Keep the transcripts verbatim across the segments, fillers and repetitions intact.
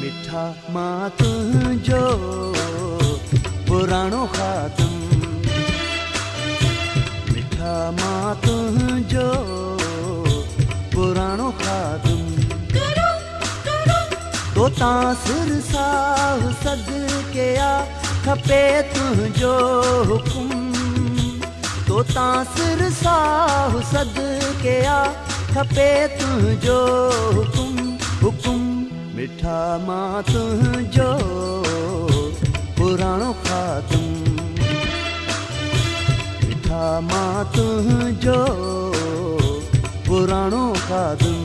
मिठा मां तुझो पुराणो खातम, मिठा मां तुझो पुराणो खातम। तो तासिर साह सद के आ खपे तुझो हुकुम, तो तासिर साह सद के आ खपे तुझो हुकुम हुकुम। मिठा मां तुझो पुराणो खातम, मिठा मां तुझो पुराणो खातम।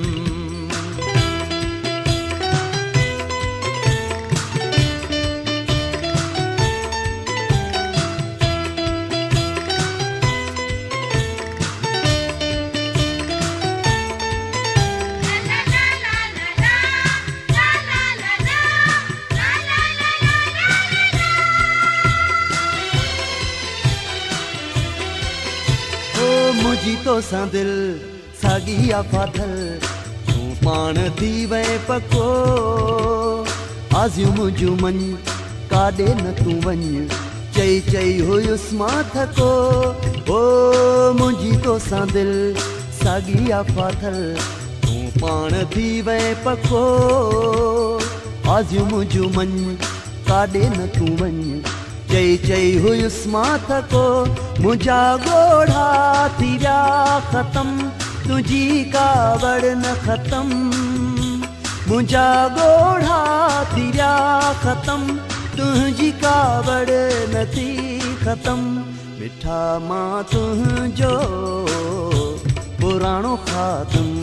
मुझी तो सा दिल सागी आफाथल, तू पान थी वे पको आज़ियूं मुझू मन काडे न तू वन, चई चई हुयुस मां थको। ओ मुझी तो सा दिल सागी आफाथल, तू पान थी वे पको आज़ियूं मुझू मन काडे न तू वन, चई चई हुयुस मां थको। मुझा गोढ़ा थी व्या खत्म, तुझी कावड़ न खत्म। मुझा गोढ़ा थी व्या खत्म, तुझी कावड़ न थी खत्म। मिठा मां तुझो पुराणो खातम,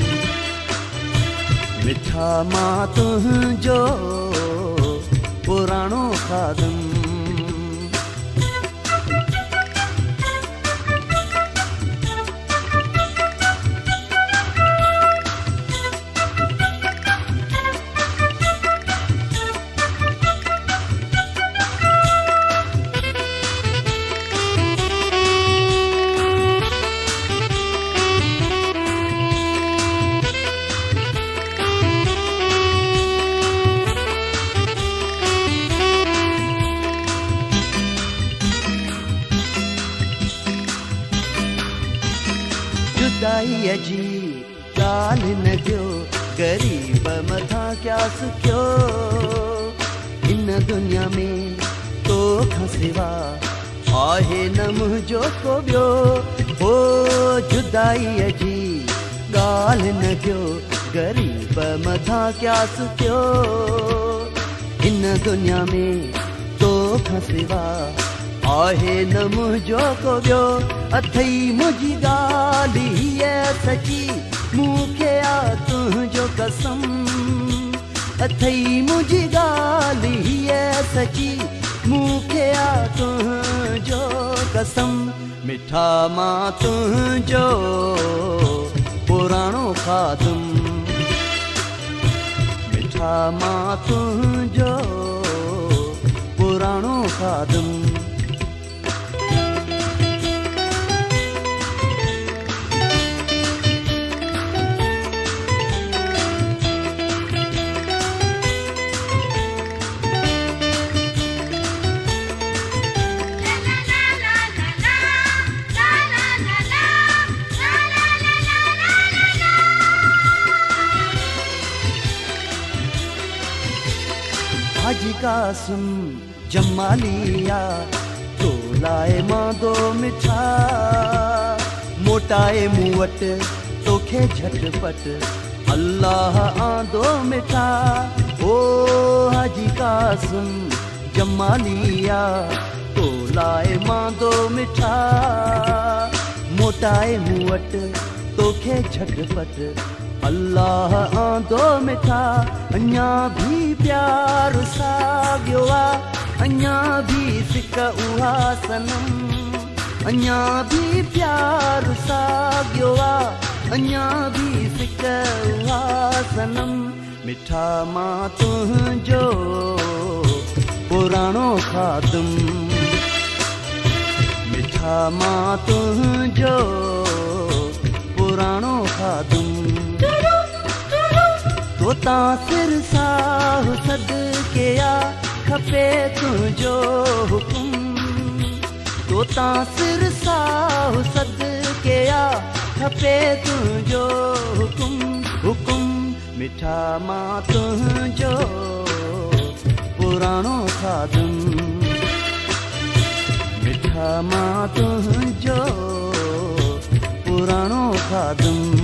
मिठा मां तुझो पुराणो खातम। जुदाई जी गाल न दियो, गरीब मथा क्या सुखियो। इन दुनिया में तो खसिवा आहे न मुझो को बियो। ओ जुदाई जी गाल न दियो, गरीब मथा क्या सुखियो। इन दुनिया में तो खसिवा आहे न मुझो को बियो। अथई मुझी गाली है सची, मूंखे आ तुझो कसम। अथई मुझी गाली है सची, मूंखे आ तुझो कसम। मिठा मां तुझो पुराणो खातम, मिठा मां तुझो पुराणो खातम। हाजी कासिम जमालिया तो लाए मां दो मिठा, मोटाए मुँह वट तोखे झटपट अल्लाह आंदो मिठा। ओ हाजी कासिम जमालिया तो लाए मां दो मिठा, मोटाए मुँह वट तोखे झटपट अल्लाह आंदो मिठा। अञा भी प्यार साॻियो आ, अञा भी सिक उहा सनम। अञा भी प्यार साॻियो आ, अञा भी सिक उहा सनम। मिठा मां तुझो पुराणो खातम, मिठा मां तुझो पुराणो खातम। तो तां सिर साहु सदके आ खपे तुंहिंजो हुकुम तो तां सिर साहु सदके आ खपे तुंहिंजो हुकुम हुकुम मिठा मां तुंहिंजो पुराणो खादुम मिठा मां तुंहिंजो पुराणो खादुम